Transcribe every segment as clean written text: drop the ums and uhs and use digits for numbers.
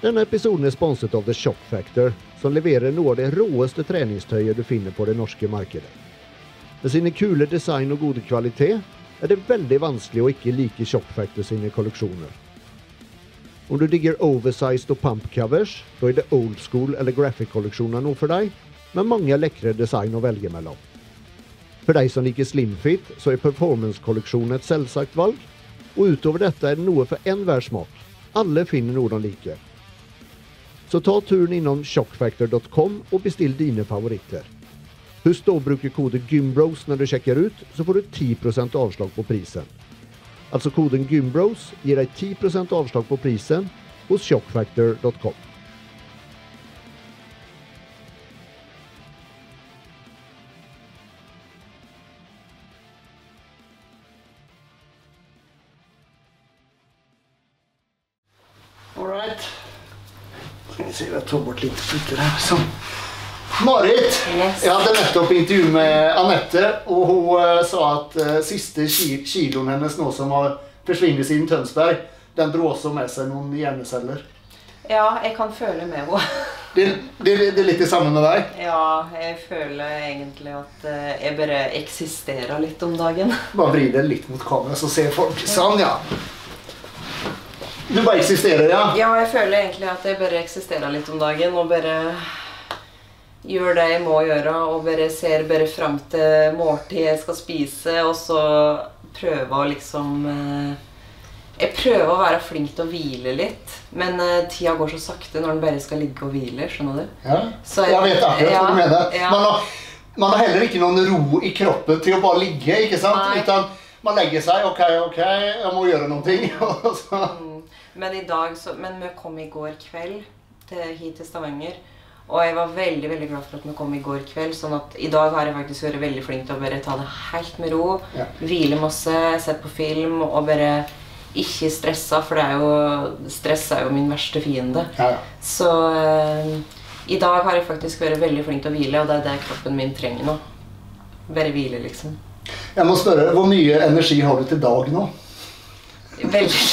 Denne episoden er sponset av The Shock Factor, som leverer noe av det råeste treningstøyet du finner på det norske markedet. Med sine kule design og gode kvalitet er det veldig vanskelig å ikke like Shock Factor sine kolleksjoner. Om du digger oversized og pump covers, da er det old school eller graphic-kolleksjoner noe for deg, med mange lekre design å velge mellom. For deg som liker slimfit, så er performance-kolleksjonen et selvsagt valg, og utover dette er det noe for enhver smak. Alle finner noe de liker. Så ta turen innom shockfactor.com og bestill dine favoritter. Husk å bruke kode GYMBROS når du sjekker ut, så får du 10% avslag på prisen. Altså koden GYMBROS gir deg 10% avslag på prisen hos shockfactor.com. Alright. Skal vi se, jeg tar bort litt stykker her. Sånn. Marit, Yes. jeg hadde nettopp intervju med Annette, og hun sa at siste kiloen hennes nå som har forsvinnet siden Tønsberg, den dro også med seg noen hjerneceller. Ja, jeg kan føle med henne. Det er litt det samme med deg? Ja, jeg føler egentlig at jeg bare eksisterer litt om dagen. Bare vri det litt mot kamera, så ser folk. Sånn, ja. Du bare eksisterer, ja? Ja, jeg føler egentlig at jeg bare eksisterer litt om dagen, og bare gjør det jeg må gjøre, og bare ser bare frem til måltid jeg skal spise, og så prøve å liksom... Jeg prøver å være flink til å hvile litt, men tida går så sakte når den bare skal ligge og hvile, skjønner du? Ja, Så jeg vet akkurat hva du mener. Ja. Man har heller ikke noen ro i kroppen til å bare ligge, ikke sant? Nei. Utan man legger seg, ok, jeg må gjøre noe. Men i dag, men vi kom i går kveld hit til Stavanger, og jeg var veldig, veldig glad for at vi kom i går kveld, sånn at i dag har jeg faktisk vært veldig flink til å bare ta det helt med ro, Ja. hvile masse, sett på film, og bare ikke stressa, for stress er jo min verste fiende. Ja. Så i dag har jeg faktisk vært veldig flink til å hvile, og det er det kroppen min trenger nå. Bare hvile, liksom. Jeg må spørre, hvor mye energi har du til dag nå? Veldig.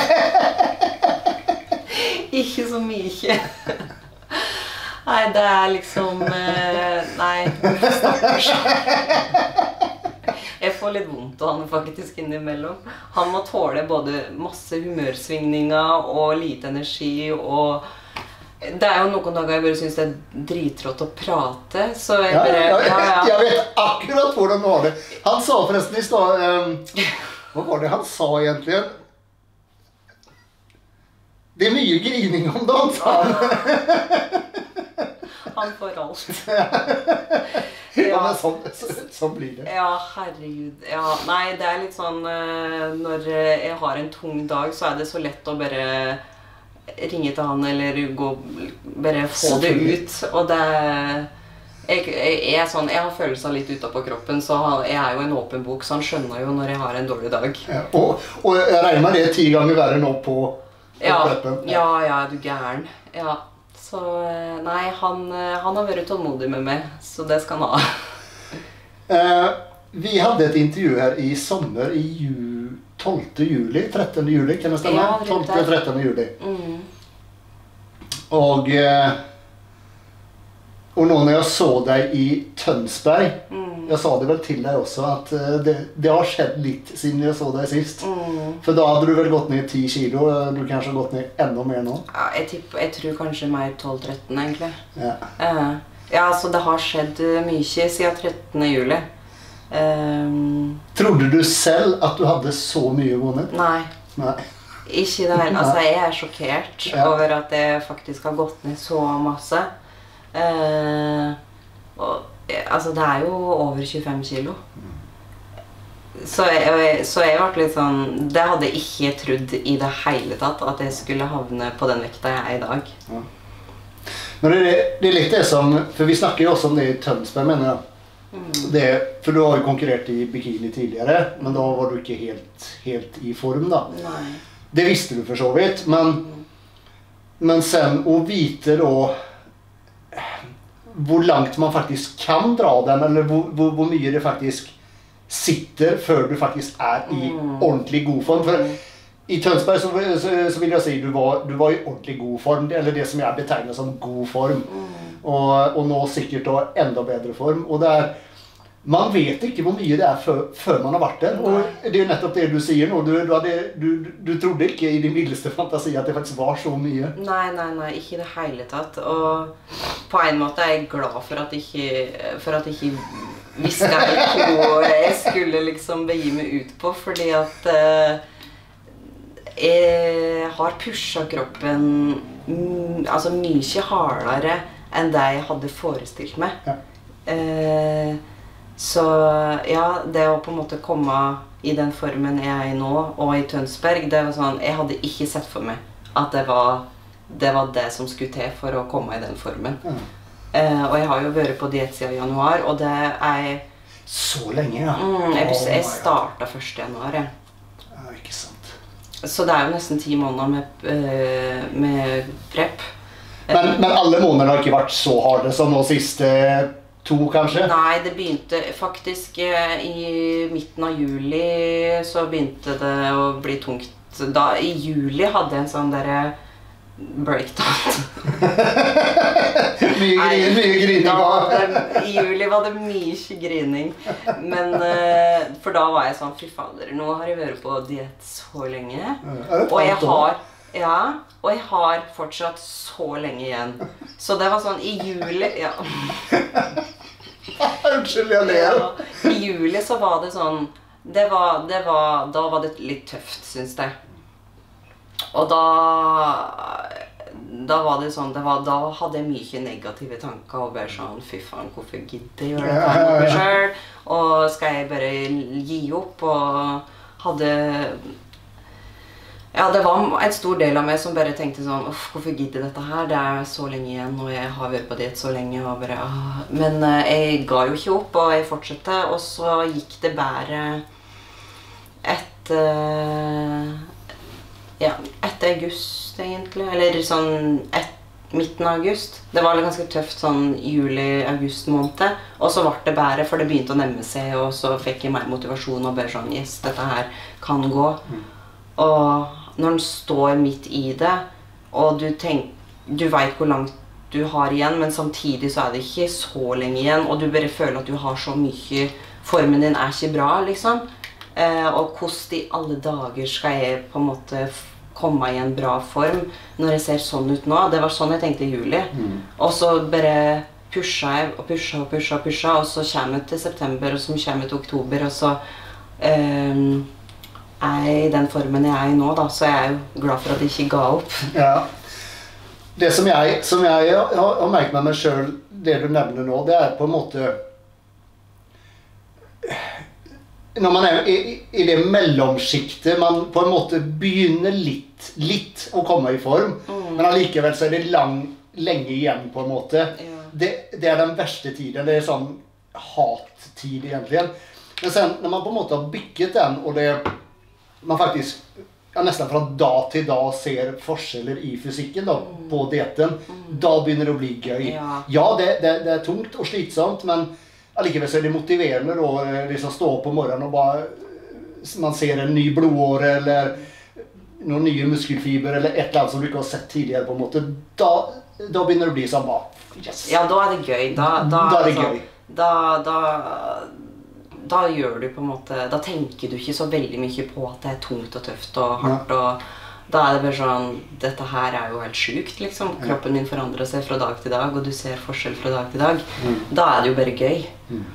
Ikke så mye. Nei, det er liksom... Nei, stakkars. Jeg får litt vondt av han faktisk innimellom. Han må tåle både masse humørsvingninger og lite energi, og det er jo noen dager jeg bare synes det er drittrått å prate, så jeg bare... Jeg vet akkurat hvordan du har det. Han sa forresten i stad... Hva var det han sa egentlig? Det er mye grining om dagen, sa han. Han får alt. Ja, men sånn blir det. Ja, herregud. Ja, nei, det er litt sånn, når jeg har en tung dag, så er det så lett å bare ringe til han, eller bare få det ut. Og det jeg har følelser litt utenpå kroppen, så jeg er jo en åpen bok, så han skjønner jo når jeg har en dårlig dag. Ja, og jeg regner med det 10 ganger verre nå på kroppen. Ja, du gæren. Ja, så nei, han har vært tålmodig med meg, så det skal han ha. Vi hadde et intervju her i sommer, i 12. juli, 13. juli, kan det stemme? Ja, 12.-13. juli. Og nå når jeg så deg i Tønsberg, jeg sa det vel til deg også, at det har skjedd litt siden jeg så deg sist. For da hadde du vel gått ned 10 kilo, du kanskje har gått ned enda mer nå? Ja, jeg tror kanskje mer 12-13 egentlig. Ja. Ja, så det har skjedd mye siden 13. juli. Trodde du selv at du hadde så mye vunnet? Nei. Ikke det her. Altså, jeg er sjokkert over at jeg faktisk har gått ned så masse. Altså, det er jo over 25 kilo. Så jeg ble litt sånn... Det hadde jeg ikke trodd i det hele tatt, at jeg skulle havne på den vekta jeg er i dag. Ja. Men det er litt det som... For vi snakker jo også om det i Tønsberg, mener jeg. For du har jo konkurrert i bikini tidligere, men da var du ikke helt i form da. Nei. Det visste du for så vidt, men sen å vite da hvor langt man faktisk kan dra den, eller hvor mye det faktisk sitter før du faktisk er i ordentlig god form. For I Tønsberg så vil jeg si du var i ordentlig god form, eller det som jeg betegner som god form. Og nå sikkert da enda bedre form. Og man vet ikke hvor mye det før man har vært der. Og det jo nettopp det du sier nå. Du trodde ikke i din vildeste fantasi at det faktisk var så mye. Nei, ikke i det hele tatt. Og på en måte er jeg glad for at jeg ikke visste hvor jeg skulle liksom begi meg ut på, fordi at jeg har pushet kroppen altså mye hardere enn det jeg hadde forestilt meg. Ja. Så ja, det å på en måte komme i den formen jeg er i nå, og i Tønsberg, det var sånn, jeg hadde ikke sett for meg at det var det som skulle til for å komme i den formen. Og jeg har jo vært på diett siden januar, og det er... Så lenge, ja. Jeg startet 1. januar, ja. Ja, ikke sant. Så det er jo nesten 10 måneder med prep. Men alle måneder har ikke vært så harde som nå siste 2, kanskje? Nei, det begynte faktisk i midten av juli, så begynte det å bli tungt. I juli hadde jeg en sånn breakdown. mye grining. I juli var det mye grining. Men, for da var jeg sånn, fy fader, nå har jeg vært på diett så lenge. Og jeg har fortsatt så lenge igjen. Så det var sånn, i juli, ja. Unnskyld, jeg ler. I juli så var det sånn, da var det litt tøft, synes jeg. Og da var det sånn, da hadde jeg mye negative tanker og bare sånn, fy faen, hvorfor gidder jeg gjøre dette med meg selv? Og skal jeg bare gi opp? Og hadde... Ja, det var en stor del av meg som bare tenkte sånn, hvorfor gidder dette her? Det er så lenge igjen, og jeg har vært på diett så lenge, og bare, Men jeg ga jo ikke opp, og jeg fortsatte, og så gikk det bare etter august, egentlig, eller sånn midten av august. Det var ganske tøft sånn juli-august måned, og så ble det bare, for det begynte å nemme seg, og så fikk jeg mer motivasjon, og bare sånn, yes, dette her kan gå. Og når den står midt i det, og du vet hvor langt du har igjen, men samtidig så er det ikke så lenge igjen, og du bare føler at du har så mye, formen din er ikke bra, liksom. Og hvordan i alle dager skal jeg på en måte komme i en bra form når jeg ser sånn ut nå? Det var sånn jeg tenkte i juli. Og så bare pusha jeg og pusha, og så kommer jeg til september, og så kommer jeg til oktober, og så i den formen jeg er i nå, da, så jeg er jo glad for at jeg ikke ga opp. Ja. Det som jeg har merket med meg selv, det du nevner nå, det er på en måte når man er i det mellomskiktet, man på en måte begynner litt å komme i form, men allikevel så er det lenge igjen på en måte. Ja. Det er den verste tiden, det er sånn hattid egentlig. Men sen når man på en måte har bygget den, og man faktisk nesten fra dag til dag ser forskjeller i fysikken da, på dietten, da begynner det å bli gøy. Ja, det er tungt og slitsomt, men allikevel så er det motiverende da, liksom stå opp på morgenen og bare, man ser en ny blodåre eller noen nye muskelfiber eller et eller annet som du ikke har sett tidligere på en måte. Da begynner det å bli sånn bare, yes. Ja, da er det gøy. Da er det gøy. Da gjør du på en måte, da tenker du ikke så veldig mye på at det er tungt og tøft og hardt, og da er det bare sånn, dette her er jo helt sykt, liksom. Kroppen min forandrer seg fra dag til dag, og du ser forskjell fra dag til dag. Da er det jo bare gøy.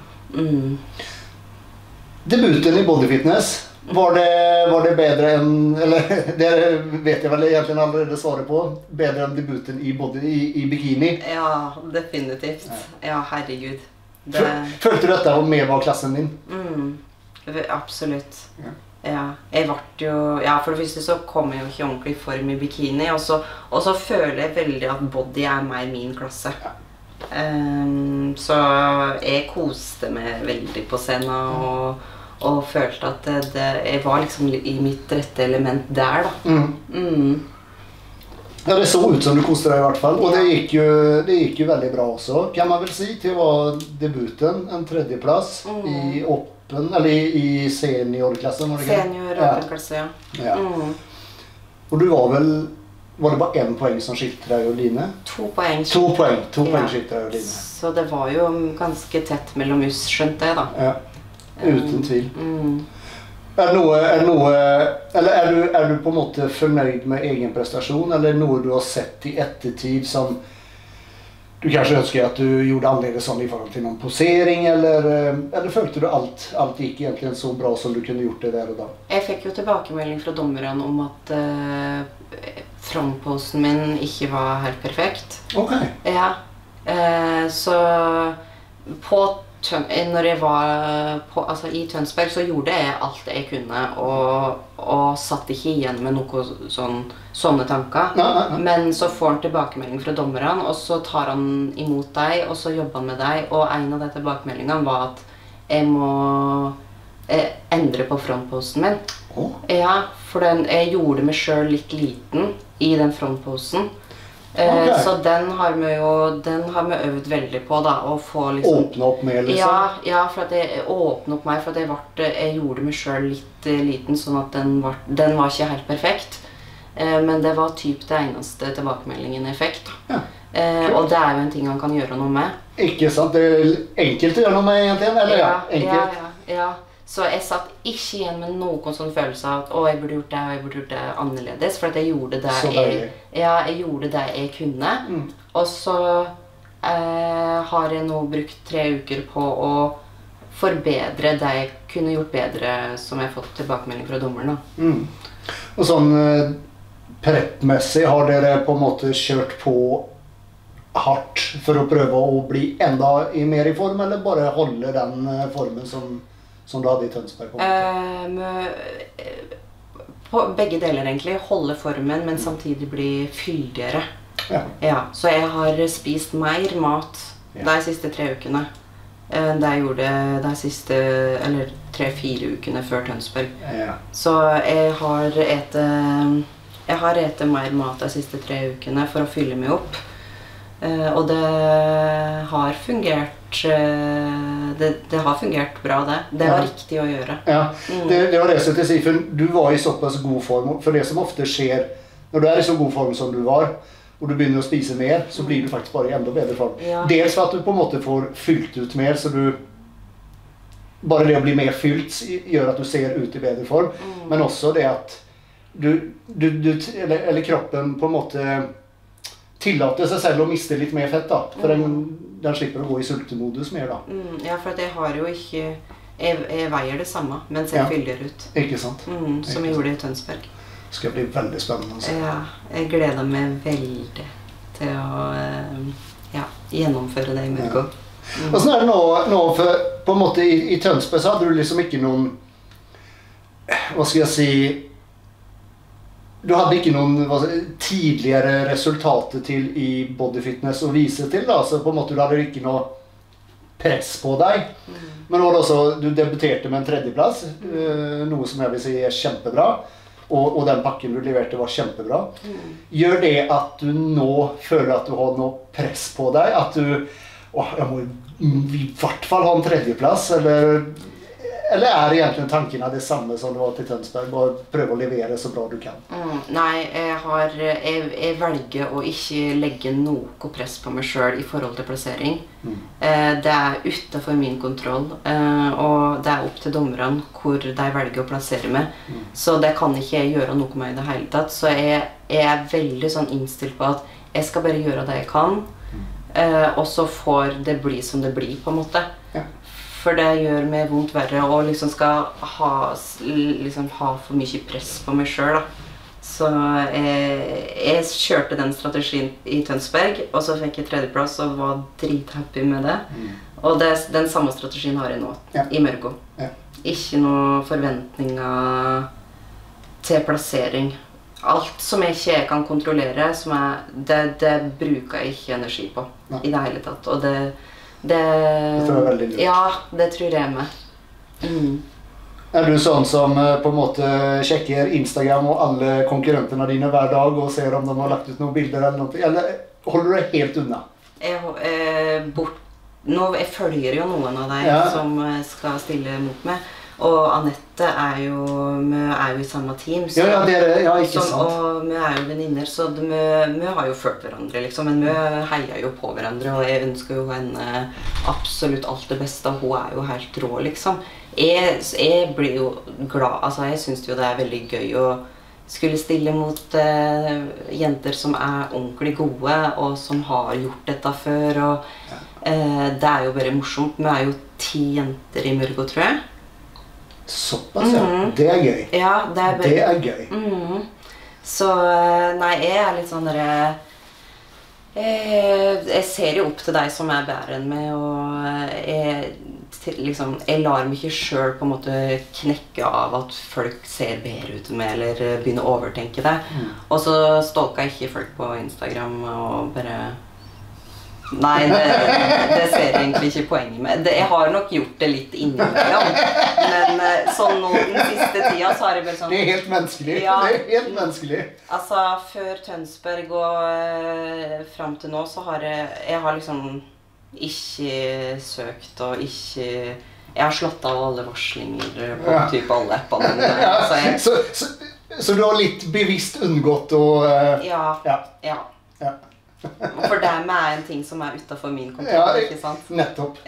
Debuten i bodyfitness, var det bedre enn, eller det vet jeg vel egentlig allerede svaret på, bedre enn debuten i bikini? Ja, definitivt. Ja, herregud. Følte du dette med var klassen din? Absolutt. Ja, jeg ble jo... Ja, for det første så kom jeg jo ikke ordentlig i form i bikini, og så føler jeg veldig at body er mer min klasse. Så jeg koste meg veldig på scenen, og følte at jeg var liksom i mitt rette element der, da. Ja, det så ut som du koste deg i hvert fall, og det gikk jo veldig bra også, kan man vel si, til å være debuten, en 3. plass i seniorklassen, var det ikke? Senior-åpen klasse, ja. Och du var det bara en poäng som skilte dig och Line? 2 poeng. 2 poäng skilte dig och Line. Så det var jo ganske tett mellom oss, skjønte jeg da. Ja, uten tvil. Er du på en måte fornøyd med egen prestasjon, eller noe du har sett i ettertid som du kanskje ønsker at du gjorde annerledes sånn i forhold til noen posering, eller følte du alt gikk egentlig så bra som du kunne gjort det der og da? Jeg fikk jo tilbakemelding fra dommeren om at frontposen min ikke var helt perfekt. Ok. Ja, så når jeg var i Tønsberg så gjorde jeg alt jeg kunne og satt ikke igjen med noen sånne tanker. Nei. Men så får han tilbakemelding fra dommeren, og så tar han imot deg, og så jobber han med deg, og en av de tilbakemeldingene var at jeg må endre på frontposen min. Ja, for jeg gjorde meg selv litt liten i den frontposen. Okay. Så den har vi øvd veldig på da, å få liksom... Åpne opp mer liksom? Ja, for at jeg åpnet opp meg, for at jeg gjorde meg selv litt liten, sånn at den var ikke helt perfekt. Men det var typ det eneste tilbakemeldingen jeg fikk da. Ja, og det jo en ting han kan gjøre noe med. Ikke sant? Det enkelt å gjøre noe med egentlig, eller ja? Enkelt. Ja. Så jeg satt ikke igjen med noen sånn følelse av at jeg burde gjort det, og jeg burde gjort det annerledes, for at jeg gjorde det jeg gjorde det jeg kunne. Og så har jeg nå brukt 3 uker på å forbedre det jeg kunne gjort bedre, som jeg har fått tilbakemelding fra dommeren da. Og sånn preppmessig, har dere på en måte kjørt på hardt for å prøve å bli enda mer i form, eller bare holde den formen som du hadde i Tønsberg? På begge deler egentlig. Holde formen, men samtidig bli fyldigere. Ja, så jeg har spist mer mat de siste 3 ukene. Det jeg gjorde de siste, eller 3-4 ukene før Tønsberg. Så jeg har ete mer mat de siste 3 ukene for å fylle meg opp. Og det har fungert det har fungert bra det. Det var riktig å gjøre. Ja, det var det jeg skulle si, for du var i såpass god form, for det som ofte skjer når du i så god form som du var, og du begynner å spise mer, så blir du faktisk bare i enda bedre form. Dels for at du på en måte får fylt ut mer, så bare det å bli mer fylt gjør at du ser ut i bedre form, men også det at eller kroppen på en måte tillater seg selv å miste litt mer fett da, for den slipper å gå i sultemodus mer da. Ja, for at jeg har jo ikke, jeg veier det samme, mens jeg fyller ut. Ikke sant? Som jeg gjorde i Tønsberg. Det skal bli veldig spennende. Altså. Ja, jeg gleder meg veldig til å gjennomføre det i Murgo. Og sånn det nå for på en måte i Tønsberg så hadde du liksom ikke noen, hva skal jeg si, du hadde ikke noen tidligere resultater til i bodyfitness å vise til da, så på en måte du hadde ikke noe press på deg. Men nå da du debuterte med en 3. plass, noe som jeg vil si kjempebra, og den pakken du leverte var kjempebra. Gjør det at du nå føler at du har noe press på deg, at du, jeg må i hvert fall ha en 3. plass, eller det egentlig tanken det samme som det var til Tønsberg, bare prøve å levere så bra du kan? Nei, jeg velger å ikke legge noe press på meg selv i forhold til plassering. Det utenfor min kontroll, og det opp til dommerne hvor de velger å plassere meg. Så det kan ikke jeg gjøre noe med i det hele tatt. Så jeg veldig sånn innstilt på at jeg skal bare gjøre det jeg kan, og så får det bli som det blir på en måte. For det gjør meg vondt verre, og liksom skal ha for mye press på meg selv da. Så jeg kjørte den strategien i Tønsberg, og så fikk jeg 3. plass og var drithappy med det. Og den samme strategien har jeg nå i Murgo. Ikke noen forventninger til plassering. Alt som jeg ikke kan kontrollere, det bruker jeg ikke energi på i det hele tatt. Og det tror jeg veldig lurt. Ja, det tror jeg med. Er du sånn som på en måte sjekker Instagram og alle konkurrentene dine hver dag og ser om de har lagt ut noen bilder eller noe, eller holder du det helt unna? Jeg følger jo noen av deg som skal stille mot meg, Og Anette vi jo i samme team. Så, ja, ikke sant. Og vi jo venninner, så vi har jo følt hverandre, liksom. Men vi heier jo på hverandre, og jeg ønsker jo henne absolutt alt det beste. Og hun jo helt rå, liksom. Jeg blir jo glad, altså jeg synes jo det veldig gøy å skulle stille mot jenter som ordentlig gode, og som har gjort dette før, og det jo bare morsomt. Vi jo 10 jenter i Mørgo, tror jeg. Såpass, ja. Det gøy. Ja, det gøy. Så, nei, jeg litt sånn der... Jeg ser jo opp til deg som bedre enn meg, og jeg lar meg ikke selv på en måte knekke av at folk ser bedre ut enn meg, eller begynner å overtenke det. Og så stalker jeg ikke folk på Instagram og bare... Nei, det ser jeg egentlig ikke poenget med. Jeg har nok gjort det litt innimellom, men sånn nå den siste tida så har jeg bare sånn... Det helt menneskelig, ja, det helt menneskelig. Altså, før Tønsberg og frem til nå så har jeg har liksom ikke søkt og ikke... Jeg har slått av alle varslinger på typ alle appene. Ja, så du har litt bevisst unngått å... Ja. For det en ting som utenfor min kontroll, ikke sant? Nettopp.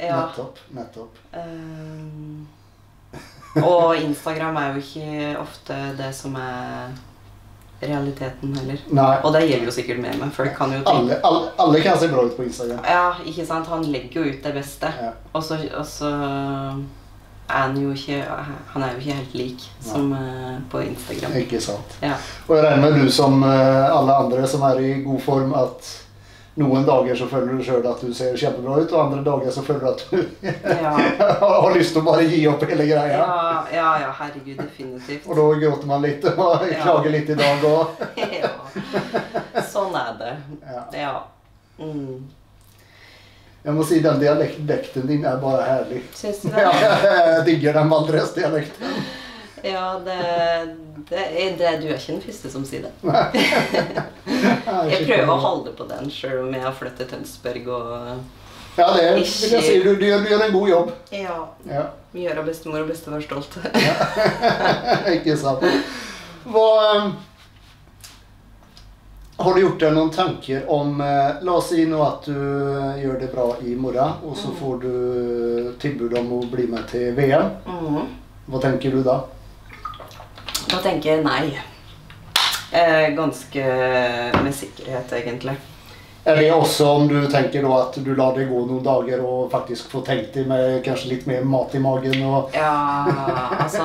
Og Instagram jo ikke ofte det som realiteten heller. Nei. Og det gjelder jo sikkert med meg. Folk kan jo tenke... Alle kan se bra ut på Instagram. Ja, ikke sant? Han legger jo ut det beste. Og så han jo ikke helt lik som på Instagram. Ikke sant. Ja. Og jeg regner med du som alle andre som i god form at noen dager så føler du selv at du ser kjempebra ut, og andre dager så føler du at du har lyst til å bare gi opp hele greia. Ja, herregud, definitivt. Og da gråter man litt og klager litt i dag og... Ja, sånn det. Ja. Jeg må si, den dialekten din bare herlig. Synes du det? Ja, jeg digger den Valdres-dialekten. Ja, du ikke den første som sier det. Jeg prøver å holde på den, selv om jeg har flyttet til Tønsberg og... Ja, det vil jeg si. Du gjør en god jobb. Ja. Vi gjør av bestemor og bestefar stolt. Ikke sant. Har du gjort deg noen tanker om, la oss si nå at du gjør det bra i morgen, og så får du tilbud om å bli med til VM. Hva tenker du da? Da tenker jeg nei. Ganske med sikkerhet, egentlig. Det også om du tenker da at du lar det gå noen dager og faktisk får tenkt deg med kanskje litt mer mat i magen? Og... Ja, altså...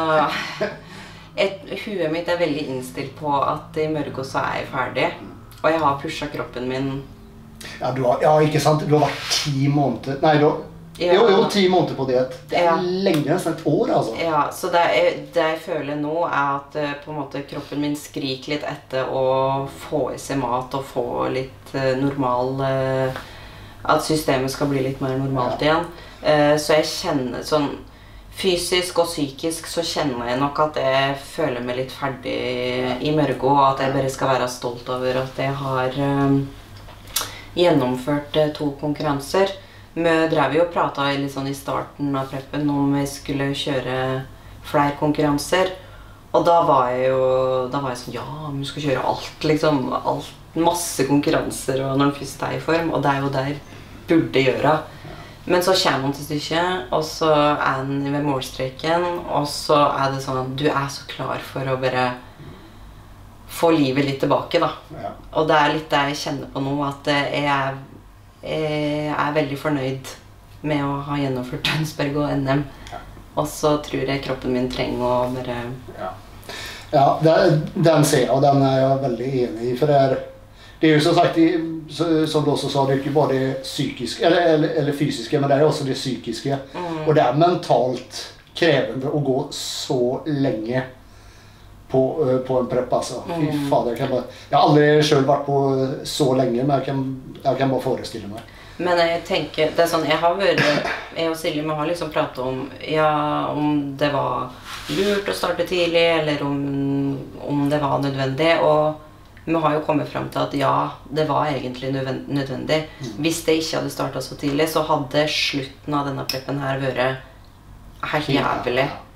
Huet mitt veldig innstilt på at i Mørgo så jeg ferdig. Og jeg har pushet kroppen min. Ja, ikke sant? Du har vært 10 måneder... Nei, jo, 10 måneder på diet. Det lenge, nesten et år, altså. Ja, så det jeg føler nå at på en måte kroppen min skriker litt etter å få i seg mat og få litt normal... At systemet skal bli litt mer normalt igjen. Så jeg kjenner sånn... Fysisk og psykisk så kjenner jeg nok at jeg føler meg litt ferdig i Mørgo, og at jeg bare skal være stolt over at jeg har gjennomført 2 konkurranser. Vi drev jo og pratet litt sånn i starten av preppen om vi skulle kjøre flere konkurranser. Og da var jeg sånn, ja, vi skal kjøre alt, liksom, masse konkurranser, og når den først i form, og det jo det jeg burde gjøre. Men så kommer han til stykket, og så han ved målstreken, og så det sånn at du så klar for å bare få livet litt tilbake, da. Ja. Og det litt det jeg kjenner på nå, at jeg veldig fornøyd med å ha gjennomført Tønsberg og NM. Ja. Og så tror jeg kroppen min trenger å bare... Ja, den ser jeg, og den jeg veldig enig i, for det jo som sagt, som du også sa, det ikke bare det psykiske, eller fysiske, men det også det psykiske. Og det mentalt krevende å gå så lenge på en prepp, altså. Fy fader, jeg har aldri selv vært på så lenge, men jeg kan bare forestille meg. Men jeg tenker, det sånn, jeg og Silje, vi har liksom pratet om, om det var lurt å starte tidlig, eller om det var nødvendig, og vi har jo kommet frem til at ja, det var egentlig nødvendig. Hvis det ikke hadde startet så tidlig, så hadde slutten av denne preppen her vært helt jævlig.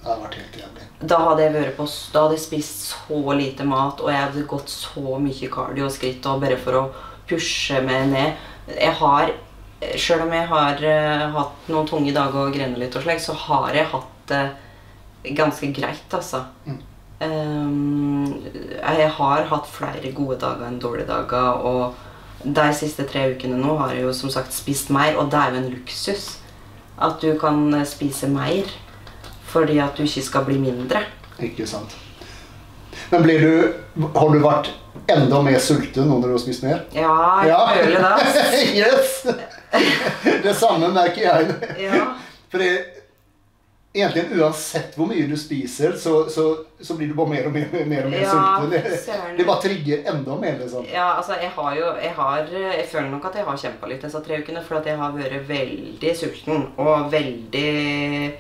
Det hadde vært helt jævlig. Da hadde jeg spist så lite mat, og jeg hadde gått så mye cardio og skritt, og bare for å pushe meg ned. Selv om jeg har hatt noen tunge dager og grener litt og slik, så har jeg hatt det ganske greit, altså. Jeg har hatt flere gode dager enn dårlige dager, og de siste 3 ukene nå har jeg jo som sagt spist mer, og det er jo en luksus. At du kan spise mer, fordi at du ikke skal bli mindre. Ikke sant. Men har du vært enda mer sulten nå når du har spist mer? Ja, jeg føler det. Yes! Det samme merker jeg. Ja. For egentlig uansett hvor mye du spiser, så blir du bare mer og mer sulten. Det bare trigger enda mer, liksom. Ja, altså jeg føler nok at jeg har kjempet litt disse 3 ukene, for at jeg har vært veldig sulten, og veldig...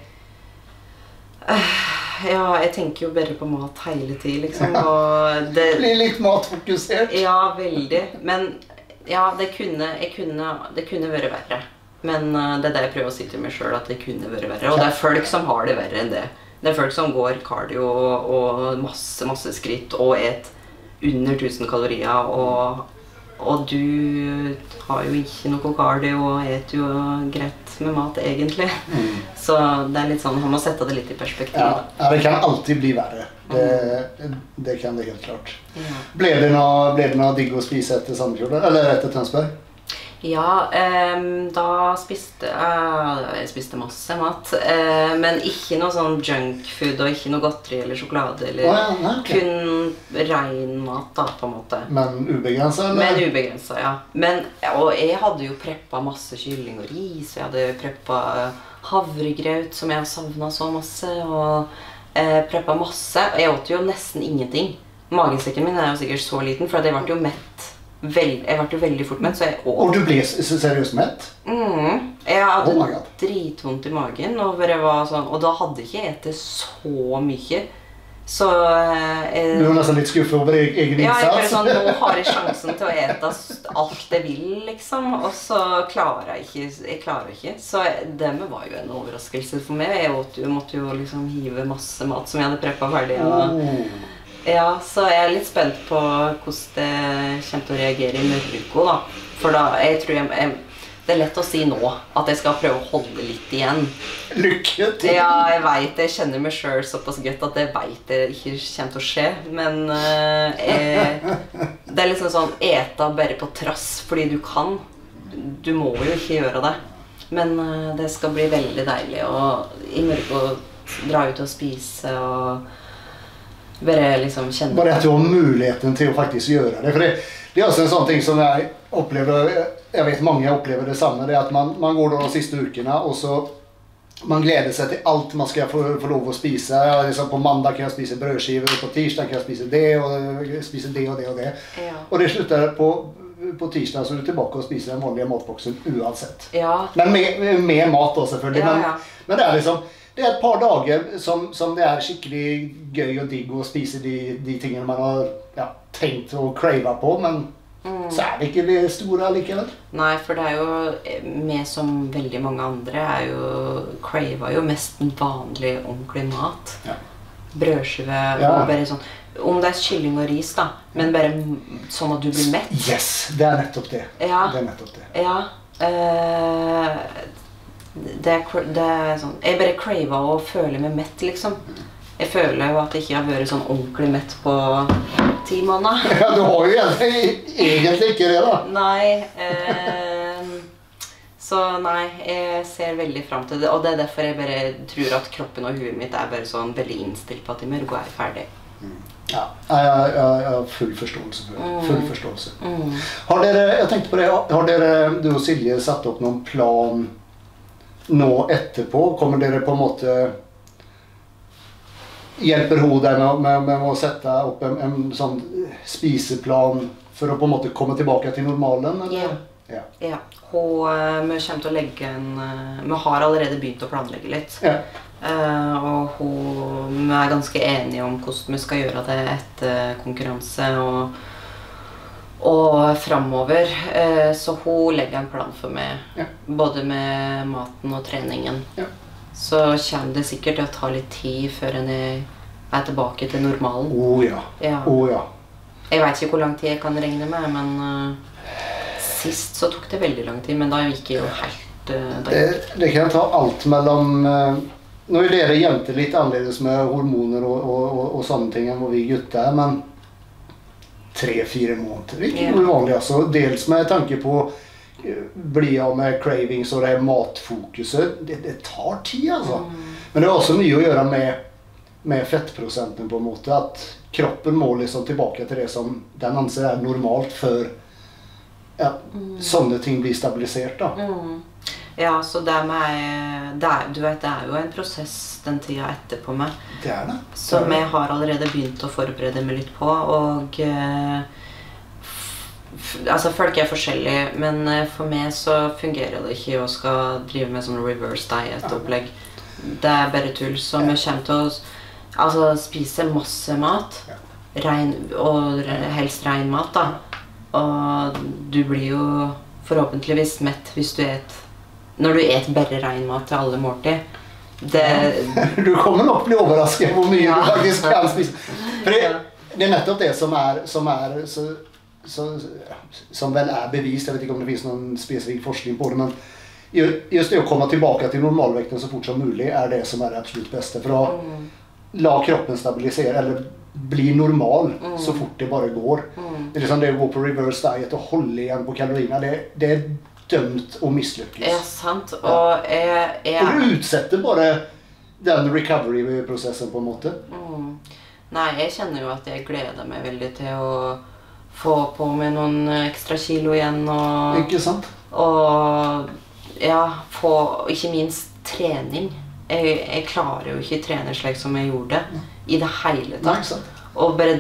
Ja, jeg tenker jo bare på mat hele tiden, liksom, og det... Blir litt matfokusert. Ja, veldig. Men, ja, det kunne vært verre. Men det er det jeg prøver å si til meg selv, at det kunne vært verre. Og det er folk som har det verre enn det. Det er folk som går cardio og masse skritt og et under 1000 kalorier, og du har jo ikke noe cardio og et jo greit med mat egentlig. Så det er litt sånn, man må sette det litt i perspektiv. Ja, det kan alltid bli verre. Det kan det helt klart. Ja. Ble det noe digg å spise etter Sandefjord, eller etter Tønsberg? Ja, da spiste jeg spiste masse mat, men ikke noe sånn junkfood og ikke noe godteri eller sjokolade, eller kun ren mat da, på en måte. Men ubegrenset, eller? Men ubegrenset, ja. Og jeg hadde jo preppet masse kylling og ris, og jeg hadde preppet havregrøt som jeg har savnet så masse, og preppet masse, og jeg åt jo nesten ingenting. Magesekken min er jo sikkert så liten, for jeg ble jo mett. Jeg ble jo veldig fort mett, så jeg åt. Og du ble seriøst mett? Jeg hadde dritvondt i magen, og da hadde jeg ikke etet så mye. Så du var nesten litt skuffet over egen innsats? Ja, jeg bare sånn, nå har jeg sjansen til å ete alt jeg vil, liksom, og så klarer jeg ikke. Så det var jo en overraskelse for meg. Jeg måtte jo liksom hive masse mat som jeg hadde preppet ferdig. Ja, så jeg er litt spent på hvordan det kommer til å reagere i Mørko, da. For da, jeg tror det er lett å si nå at jeg skal prøve å holde litt igjen. Lykke til! Ja, jeg vet, jeg kjenner meg selv såpass godt at jeg vet det ikke kommer til å skje. Men det er liksom sånn, eta bare på trass, fordi du kan. Du må jo ikke gjøre det. Men det skal bli veldig deilig å i Mørko dra ut og spise og... Bare liksom kjenne. Bare at du har muligheten til å faktisk gjøre det. For det er også en sånn ting som jeg opplever, jeg vet mange opplever det samme, det er at man går da de siste ukene, og så man gleder seg til alt man skal få lov å spise. Liksom på mandag kan jeg spise brødskiver, på tirsdag kan jeg spise det og det. Ja. Og det slutter på tirsdag, så er du tilbake og spiser den vanlige matboksen uansett. Ja. Men med mat da selvfølgelig. Ja. Men det er liksom... Det er et par dager som det er skikkelig gøy og digg å spise de tingene man har tenkt å crave på, men så er det ikke det store likevel. Nei, for det er jo, vi som veldig mange andre, craver jo mest vanlig, ordentlig mat. Ja. Brødskive og bare sånn, om det er kylling og ris da, men bare sånn at du blir mett. Yes, det er nettopp det. Ja. Det er nettopp det. Ja. Det er sånn, jeg bare craver og føler meg mett, liksom. Jeg føler jo at jeg ikke har vært sånn ordentlig mett på 10 måneder. Ja, du har jo egentlig ikke det da. Nei, så nei, jeg ser veldig frem til det, og det er derfor jeg bare tror at kroppen og huet mitt er bare sånn veldig innstilt på at i Mørko er ferdig. Ja, jeg har full forståelse for det. Full forståelse. Har dere, jeg tenkte på det, har dere, du og Silje, satt opp noen plan nå etterpå? Kommer dere på en måte hjelper hun deg med å sette opp en sånn spiseplan for å på en måte komme tilbake til normalen? Eller? Ja. Ja. Vi kommer til å legge vi har allerede begynt å planlegge litt. Ja. Og vi er ganske enige om hvordan vi skal gjøre det etter konkurranse og fremover, så hun legger en plan for meg, både med maten og treningen. Ja. så kommer det sikkert til å ta litt tid før en er tilbake til normalen. Ja. Ja. Jeg vet ikke hvor lang tid jeg kan regne med, men sist så tok det veldig lang tid, men da gikk jeg jo helt... Det kan ta alt mellom... Nå det jenter litt annerledes med hormoner og sånne ting enn hvor vi gutter er, men 3-4 måneder, ikke noe vanlig altså. Dels med tanke på bli av med cravings og det matfokuset, det tar tid altså. Men det har også mye å gjøre med fettprosenten på en måte, at kroppen må liksom tilbake til det som den anser er normalt før sånne ting blir stabilisert da. Ja, så det med, du vet, det er jo en prosess den tiden etterpå meg. Det er det. Som jeg har allerede begynt å forberede meg litt på, og altså folk er forskjellige, men for meg så fungerer det ikke å skal drive med sånn reverse diet-opplegg. Det er bare tull, så vi kommer til å spise masse mat, og helst ren mat da, og du blir jo forhåpentligvis mett hvis du når du bare ren mat til alle måltid. Du kommer nok bli overrasket hvor mye du faktisk kan spise. For det nettopp det som vel er bevist, jeg vet ikke om det finnes noen spesifikk forskning på det, men just det å komme tilbake til normalvekten så fort som mulig er det som er det absolutt beste. For å la kroppen stabilisere, eller bli normal så fort det bare går. Det liksom det å gå på reverse diet og holde igjen på kaloriene, det er dømt å mislykkes. Ja, sant. Og og du utsetter bare den recovery-prosessen på en måte. Nei, jeg kjenner jo at jeg gleder meg veldig til å få på meg noen ekstra kilo igjen. Ikke sant? Og få ikke minst trening. Jeg klarer jo ikke trene slik som jeg gjorde i det hele tatt. Nei, sant. Og bare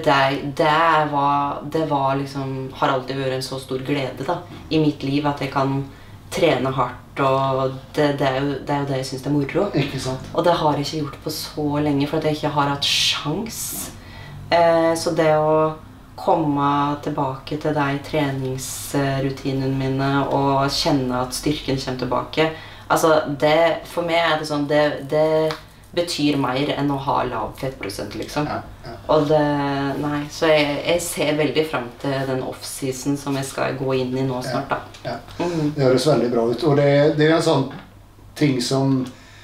det var liksom, har alltid vært en så stor glede da, i mitt liv, at jeg kan trene hardt, og det er jo det jeg synes er moro. Ikke sant. Og det har jeg ikke gjort på så lenge, for at jeg ikke har hatt sjans. Så det å komme tilbake til de treningsrutinene mine, og kjenne at styrken kommer tilbake, altså for meg er det sånn, det betyr mer enn å ha lav fettprosent, liksom. Og så jeg ser veldig frem til den off-season som jeg skal gå inn i nå snart, da. Det høres veldig bra ut, og det er en sånn ting som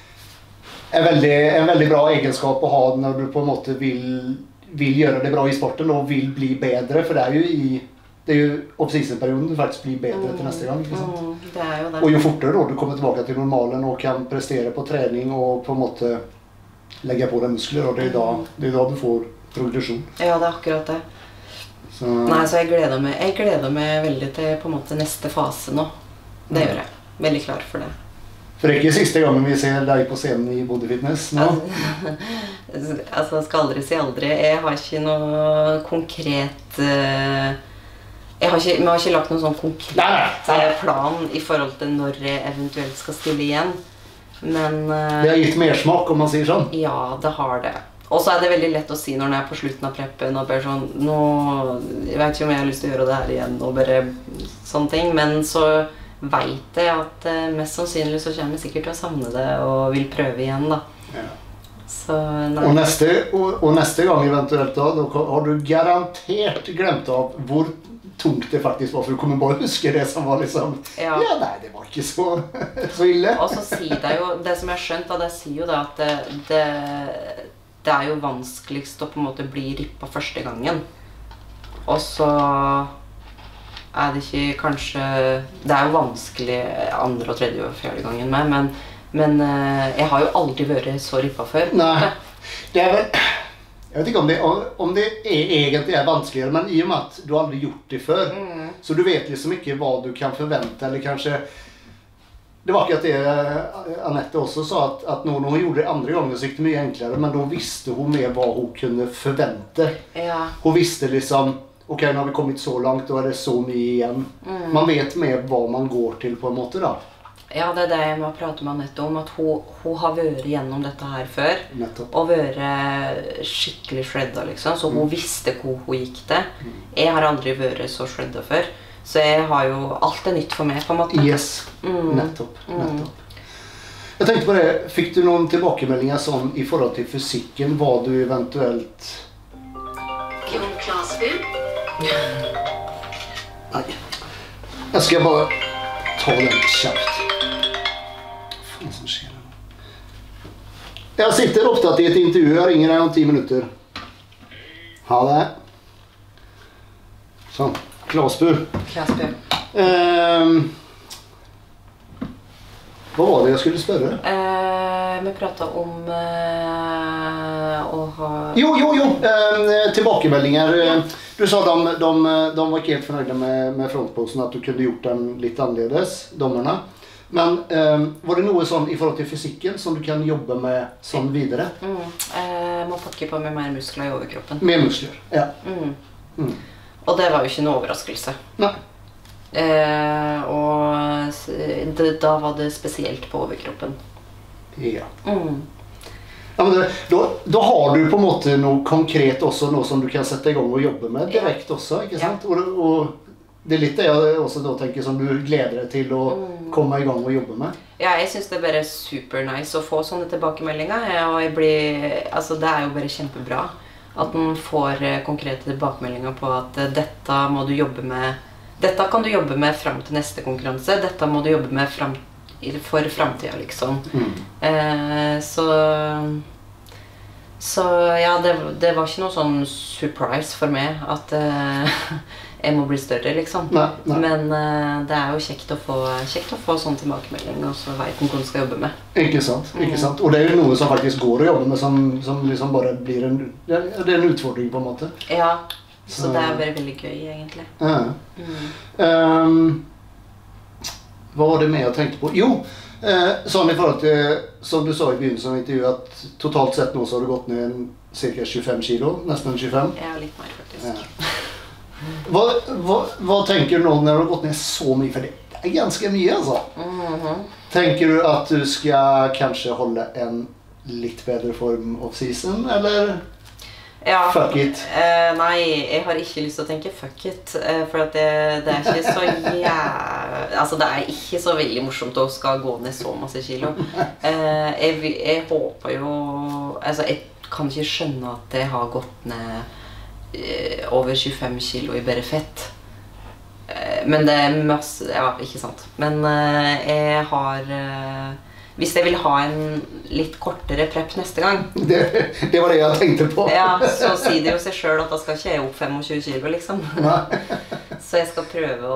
er en veldig bra egenskap å ha når du på en måte vil gjøre det bra i sporten og vil bli bedre, for det er jo off-season-perioden du faktisk blir bedre til neste gang, ikke sant? Det er jo det. Og jo fortere da du kommer tilbake til normalen og kan prestere på trening og på en måte legge på deg muskler, og det er da du får progresjon. Ja, det er akkurat det. Nei, så jeg gleder meg veldig til på en måte neste fase nå. Det gjør jeg. Veldig klar for det. For det er ikke siste gangen vi ser deg på scenen i Bodyfitness nå? Altså, skal aldri si aldri. Jeg har ikke noe konkret... Vi har ikke lagt noen sånn konkret plan i forhold til når jeg eventuelt skal stille igjen. Men... det har gitt mersmak, om man sier sånn? Ja, det har det. Og så er det veldig lett å si når jeg er på slutten av preppen, og bare sånn, jeg vet ikke om jeg har lyst til å gjøre det her igjen, og bare sånne ting, men så vet jeg at mest sannsynlig så kommer jeg sikkert til å savne det, og vil prøve igjen da. Så, nei. Og neste gang eventuelt da har du garantert glemt av hvor tungt det faktisk var, for du kommer bare huske det som var liksom, nei, det var ikke så ille. Og så sier det jo, det som jeg har skjønt, det sier jo da at det er jo vanskeligst å på en måte bli rippet første gangen. Og så er det ikke kanskje, det er jo vanskelig andre og tredje og fjerde gangen med, men jeg har jo aldri vært så rippet før. Nei, det er vel... Jeg vet ikke om det egentlig er vanskeligere, men i og med at du aldri gjort det før, så du vet liksom ikke hva du kan forvente, eller kanskje... Det var ikke at det Annette også sa, at når hun gjorde det andre gangen så gikk det mye enklere, men da visste hun mer hva hun kunne forvente. Hun visste liksom, ok, nå har vi kommet så langt, og er det så mye igjen. Man vet mer hva man går til på en måte da. Ja, det er det jeg må prate med Annette om, at hun har vært gjennom dette her før, og vært skikkelig shredda, liksom, så hun visste hvor hun gikk det. Jeg har aldri vært så shredda før, så jeg har jo alt nytt for meg, på en måte. Yes, nettopp. Jeg tenkte på det, fikk du noen tilbakemeldinger sånn i forhold til fysikken, hva du eventuelt... Jon Klasby? Nei. Jeg skal bare ta den kjapt. Hva som skjer nå? Jeg sitter opptatt i et intervju, jeg ringer deg om 10 minutter. Ha det. Sånn, Klasby. Klasby. Hva var det jeg skulle spørre? Vi pratet om å ha... Jo, tilbakemeldinger. Du sa de var ikke helt fornøyde med frontposen, at du kunne gjort den litt annerledes, dommerne. Men var det noe sånn i forhold til fysikken som du kan jobbe med sånn videre? Må pakke på med mer muskler i overkroppen. Mer muskler, ja. Og det var jo ikke noe overraskelse. Nei. Og da var det spesielt på overkroppen. Ja. Ja, men da har du på en måte noe konkret også, noe som du kan sette i gang og jobbe med direkt også, ikke sant? Ja. Og det er litt det jeg også da tenker som du gleder deg til å komme i gang og jobbe med. Ja, jeg synes det er bare super nice å få sånne tilbakemeldinger, og altså det er jo bare kjempebra at man får konkrete tilbakemeldinger på at dette må du jobbe med. Dette kan du jobbe med frem til neste konkurranse. Dette må du jobbe med for fremtiden, liksom. Så ja, det var ikke noe sånn surprise for meg at jeg må bli større, liksom. Nei. Men det er jo kjekt å få sånn tilbakemelding, og så vet man hva man skal jobbe med. Ikke sant, ikke sant. Og det er jo noe som faktisk går å jobbe med, som liksom bare blir det er en utfordring på en måte. Ja. Så det er bare veldig gøy, egentlig. Ja. Hva var det med jeg tenkte på? Jo, sånn i forhold til, som du sa i begynnelsen av intervjuet, at totalt sett nå så har du gått ned cirka 25 kilo, nesten 25. Ja, litt mer faktisk. Ja. Hva tenker du nå når du har gått ned så mye? For det er ganske mye, altså. Tenker du at du skal kanskje holde en litt bedre form off-season, eller... Ja, fuck it. Nei, jeg har ikke lyst til å tenke fuck it, for at det er ikke så altså det er ikke så veldig morsomt å skal gå ned så masse kilo. Jeg håper jo, altså jeg kan ikke skjønne at jeg har gått ned over 25 kilo i bare fett. Men det er masse, ja, ikke sant. Men jeg har... Hvis jeg vil ha en litt kortere prep neste gang. Det var det jeg tenkte på. Ja, så sier det jo seg selv at da skal ikke jeg opp 25 kilo, liksom. Så jeg skal prøve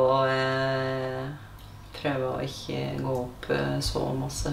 å ikke gå opp så masse.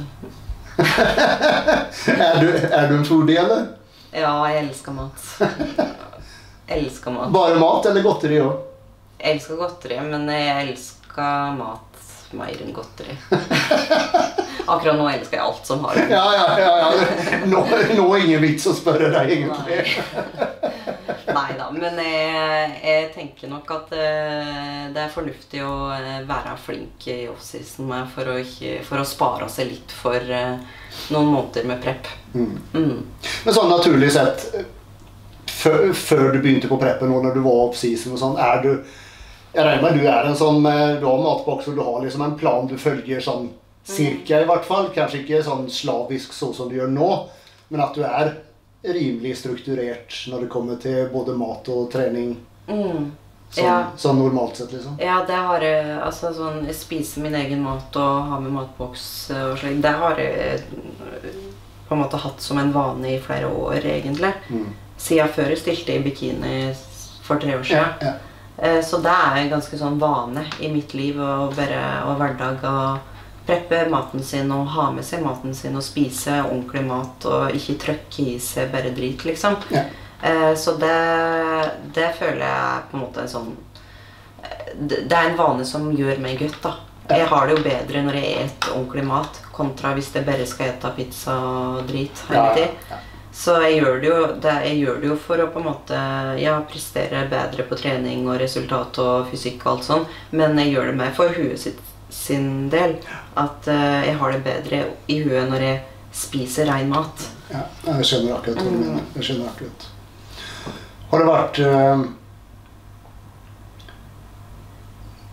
Er du en foodie, eller? Ja, jeg elsker mat. Elsker mat. Bare mat eller godteri også? Jeg elsker godteri, men jeg elsker mat mer enn godteri. Akkurat nå elsker jeg alt som har det. Ja. Nå er ingen vits å spørre deg, egentlig. Neida, men jeg tenker nok at det er fornuftig å være flink i off-season for å spare seg litt for noen måneder med prep. Men sånn naturlig sett, før du begynte på preppen og når du var off-season og sånn, jeg regner med du er en sånn, du har matboks og du har liksom en plan du følger sånn cirka i hvert fall, kanskje ikke sånn slavisk så som du gjør nå, men at du er rimelig strukturert når det kommer til både mat og trening, sånn normalt sett liksom. Ja, det har jeg, altså sånn, jeg spiser min egen mat og har med matboks og slik, det har jeg på en måte hatt som en vane i flere år egentlig, siden før jeg stilte i bikini for 3 år siden. Ja. Så det er en ganske sånn vane i mitt liv og hverdag å preppe maten sin og ha med seg maten sin og spise ordentlig mat og ikke trøkke i seg bare drit, liksom. Ja. Så det føler jeg på en måte en sånn... Det er en vane som gjør meg godt, da. Jeg har det jo bedre når jeg et ordentlig mat, kontra hvis jeg bare skal ete pizza og drit hele tiden. Ja. Så jeg gjør det jo for å på en måte, prestere bedre på trening og resultat og fysikk og alt sånn, men jeg gjør det mer for huet sin del, at jeg har det bedre i huet når jeg spiser ren mat. Ja, jeg skjønner akkurat hva du mener. Jeg skjønner akkurat. Har det vært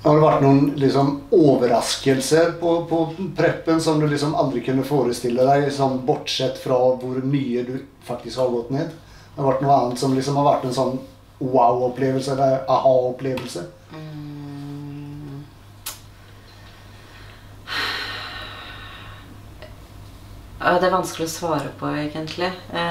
Har det varit någon liksom överraskelse på preppen som du liksom aldrig kunde föreställa dig, som bortsett från hur mycket du faktiskt har gått ned? Har det varit något annat som liksom har varit en sån wow-upplevelse eller aha-upplevelse? Ja, det vanskelig å svare på, egentlig.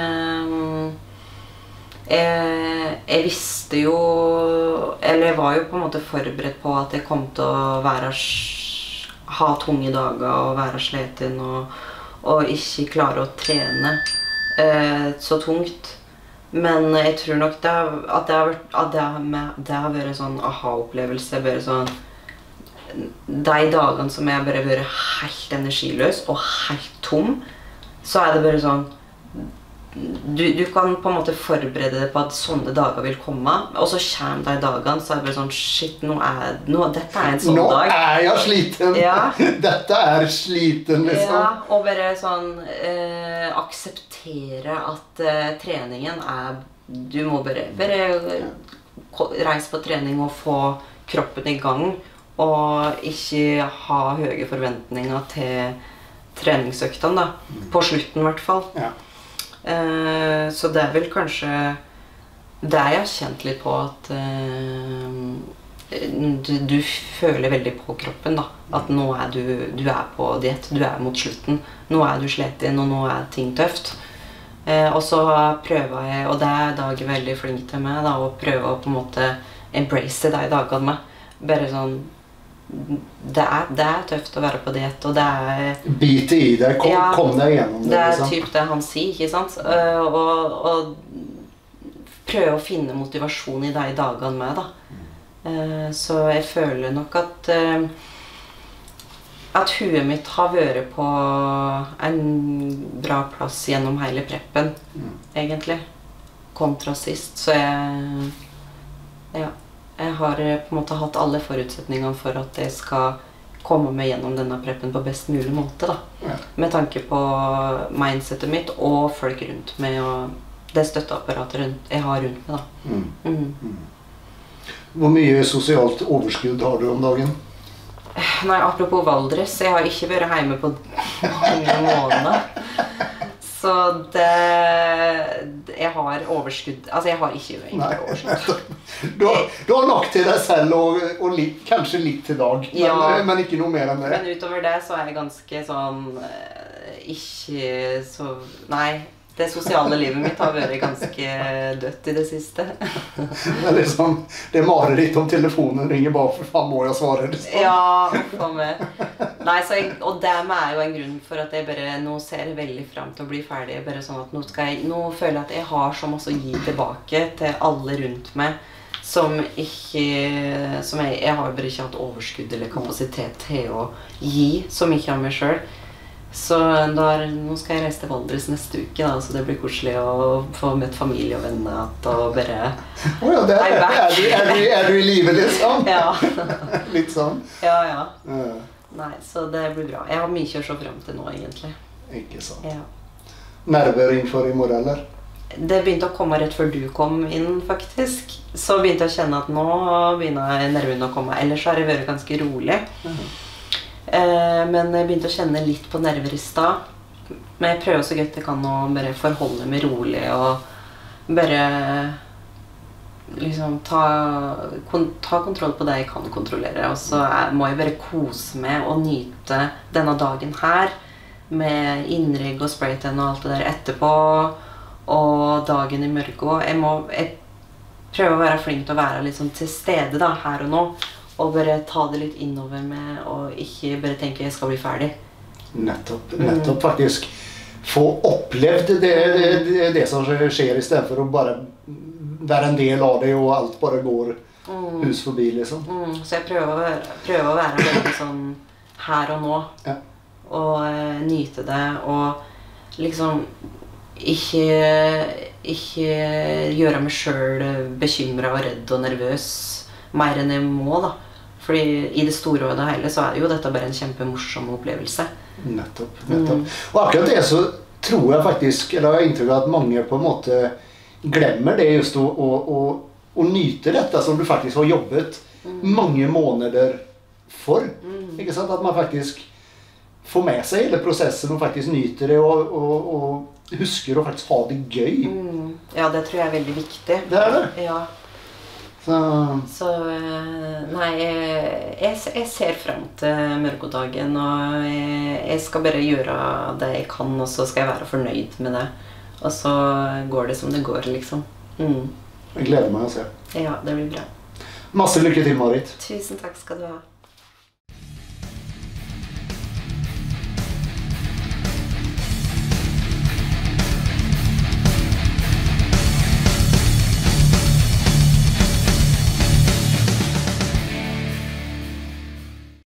Jeg visste jo, eller jeg var jo på en måte forberedt på at jeg kom til å ha tunge dager og være sliten og ikke klare å trene så tungt. Men jeg tror nok at det har vært en sånn aha-opplevelse, bare sånn de dagene som jeg bare har vært helt energiløs og helt tom, så er det bare sånn du kan på en måte forberede deg på at sånne dager vil komme, og så kommer de dagene, så er det bare sånn shit, dette er en sånn dag. Nå er jeg sliten! Ja. Dette er sliten, liksom. Ja, og bare sånn akseptere at treningen er, du må bare reise på trening og få kroppen i gang, og ikke ha høye forventninger til treningsøktene da, på slutten i hvert fall. Ja. Så det er vel kanskje det jeg har kjent litt på, at du føler veldig på kroppen da, at nå er du er på diett, du er mot slutten, nå er du sliten og nå er ting tøft. Og så prøver jeg, og det er Dag veldig flink til meg da, å prøve å på en måte embrace de dagene med, bare sånn det er tøft å være på diett, og det er bit i det, kom deg gjennom det. Det er liksom. typ det han sier, ikke sant? Og prøve å finne motivasjon i de dagene med da. Så jeg føler nok at huet mitt har vært på en bra plass gjennom hele preppen, egentlig, kontra sist. Så jeg har på en måte hatt alle forutsetningene for at jeg skal komme meg gjennom denne preppen på best mulig måte da. Ja. Med tanke på mindsetet mitt og folk rundt meg og det støtteapparatet jeg har rundt meg da. Hvor mye sosialt overskudd har du om dagen? Nei, apropos Valdres, jeg har ikke vært hjemme på mange måneder. Så jeg har overskudd, altså jeg har ikke egentlig overskudd. Du har nok til deg selv og kanskje litt til Dag, men ikke noe mer enn det. Men utover det så er jeg ganske sånn, ikke så, nei, det sosiale livet mitt har vært ganske dødt i det siste. Det er liksom, det marer litt om telefonen ringer bare, for faen må jeg svare. Liksom. Ja, for meg. Nei, og det er jo en grunn for at jeg bare, nå ser jeg veldig frem til å bli ferdig, bare sånn at nå føler jeg at jeg har så masse å gi tilbake til alle rundt meg, som jeg har bare ikke hatt overskudd eller kapasitet til å gi, som ikke har meg selv. Så nå skal jeg reise til Valdres neste uke da, så det blir koselig å få møtt familie og venner og bare er du i livet liksom? Ja. Litt sånn? Ja. Nei, så det blir bra. Jeg har mye å se frem til nå egentlig. Ikke sant. Ja. Nerver innenfor i morgen, eller? Det begynte å komme rett før du kom inn faktisk. Så begynte jeg å kjenne at nå begynner nervene å komme. Ellers har jeg vært ganske rolig. Men jeg begynte å kjenne litt på nerver i stad. Men jeg prøver så godt jeg kan å bare forholde meg rolig og bare liksom ta kontroll på det jeg kan kontrollere. Og så må jeg bare kose meg og nyte denne dagen her med innrygg og spraytan og alt det der etterpå, og dagen i mørket. Jeg prøver å være flink til å være litt sånn til stede da, her og nå. Og bare ta det litt innover med, og ikke bare tenke jeg skal bli ferdig. Nettopp faktisk. Få opplevd det som skjer i stedet for å bare være en del av det, og alt bare går hus forbi, liksom. Så jeg prøver å være veldig sånn her og nå. Ja. Og nyte det, og liksom ikke gjøre meg selv bekymret og redd og nervøs mer enn jeg må da. Fordi i det store og det hele så er jo dette bare en kjempemorsom opplevelse. Nettopp. Og akkurat det så tror jeg faktisk, eller har inntrykk av at mange på en måte glemmer det just å nyte dette som du faktisk har jobbet mange måneder for. Ikke sant? At man faktisk får med seg hele prosessen og faktisk nyter det og husker å faktisk ha det gøy. Ja, det tror jeg er veldig viktig. Det er det. Ja. Så nei, jeg ser frem til mørkedagen, og jeg skal bare gjøre det jeg kan, og så skal jeg være fornøyd med det. Og så går det som det går, liksom. Jeg gleder meg å se. Ja, det blir bra. Masse lykke til, Marit. Tusen takk skal du ha.